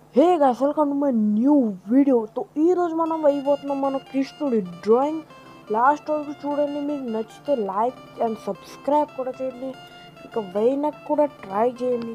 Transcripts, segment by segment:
Hey guys welcome to my new video. తో ఈరోజు మనం వేయబోతున్నాం మన కృష్ణుడి డ్రాయింగ్. లాస్ట్ వరకు చూడండి, మీకు నచ్చితే లైక్ అండ్ సబ్స్క్రైబ్ కూడా చేయండి. ఇక వేయనకు కూడా ట్రై చేయండి.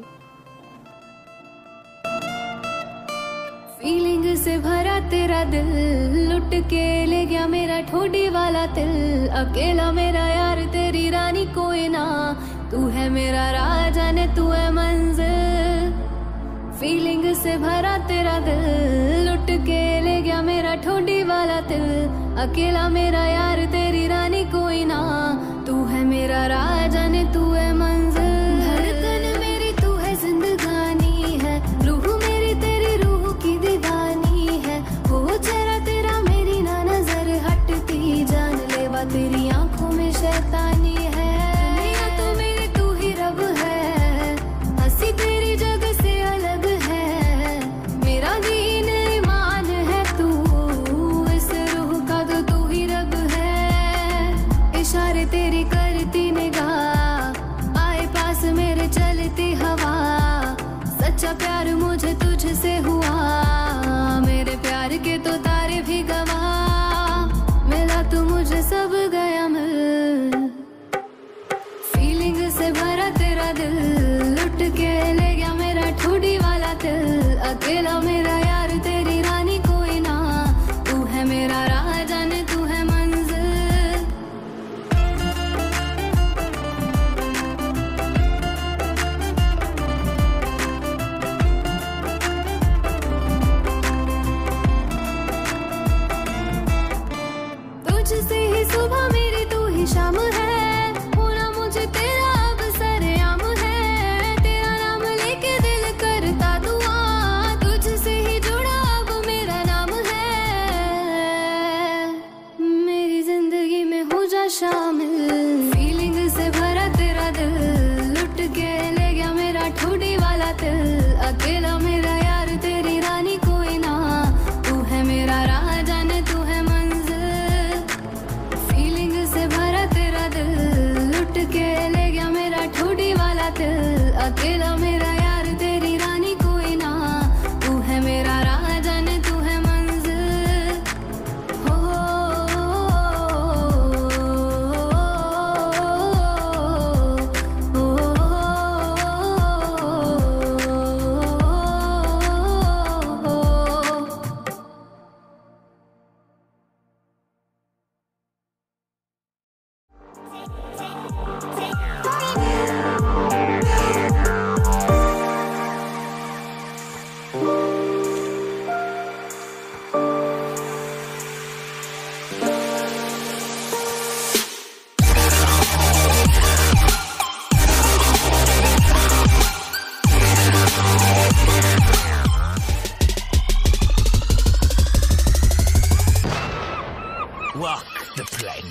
फीलिंग से भरा तेरा दिल, लुट के ले गया मेरा ठोडी वाला दिल. अकेला मेरा यार तेरी रानी कोई ना, तू है मेरा राजा ने तू है मंजिल. फीलिंग से भरा तेरा दिल, लुट के ले गया मेरा ठोडी वाला दिल. अकेला मेरा यार तेरी रानी कोई ना, तू है मेरा राजा ने तू है मंजिल. धड़कन मेरी तू है जिंदगानी है, रूह मेरी तेरी रूह की दीवानी है. वो चेहरा तेरा मेरी ना नजर हटती, जान लेवा तेरी आंखों में शैतानी है. दुनिया तो मेरी तू ही रब है, हंसी तेरी जगह से अलग है. मेरा दीन ईमान है तू, इस रूह का तो तू ही रब है. इशारे तेरी करती निगाह, आए पास मेरे चलती हवा. सच्चा प्यार मुझे तुझसे हुआ, मेरे प्यार के तो तारे भी गवाह. मिला तू मुझे सब गया मिल. फीलिंग से भरा तेरा दिल, लुट के ले गया मेरा ठोडी वाला दिल. अकेला मेरा यार तेरी रानी कोई ना, तू है मेरा राजा ने तू है मंजिल. तुझसे ही सुबह मेरी तू ही शाम है, होना मुझे तेरा अब सरेआम है. तेरा नाम लेके दिल करता दुआ, तुझसे ही जुड़ा अब मेरा नाम है. मेरी जिंदगी में हो जा शामिल. फीलिंग से भरा तेरा दिल, लुट के ले गया मेरा ठोडी वाला दिल. अकेला मेरा यार तेरी रानी कोई ना, तू है मेरा राजा ने तू है मंजिल. फीलिंग से भरा तेरा दिल, लुट के ले गया मेरा ठोडी वाला दिल. अकेला मेरा यार तेरी रानी कोई ना, तू है मेरा राजा ने तू है मंजिल. हो Walk the plank.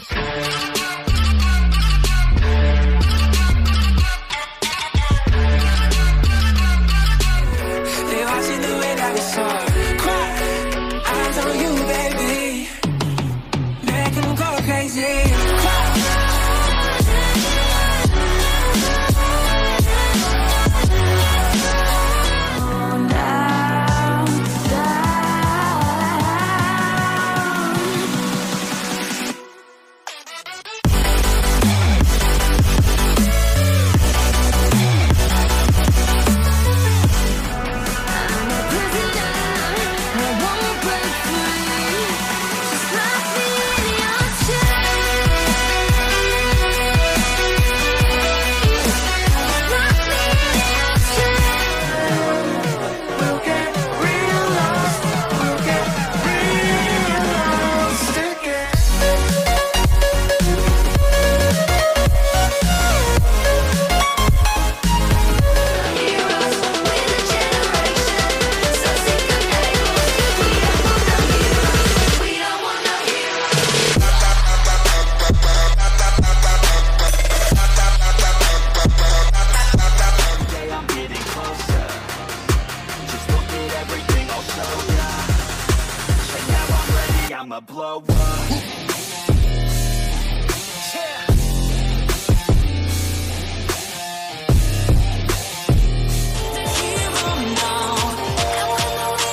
They watching the way that we saw. Cry, eyes on you, baby. Make them go crazy. Cry. I'ma blow up. Yeah.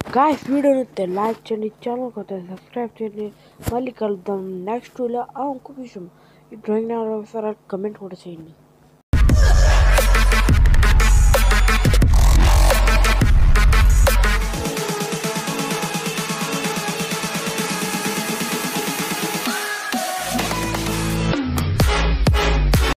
Guys video నచ్చితే లైక్ చేయండి, ఛానల్ కొత్త సబ్స్క్రైబ్ చేయండి. మళ్ళీ కలుద్దాం నెక్స్ట్ వీడియో. ఇంకొక విషయం, ఈ drawing ఒకసారి కమెంట్ కూడా చేయండి.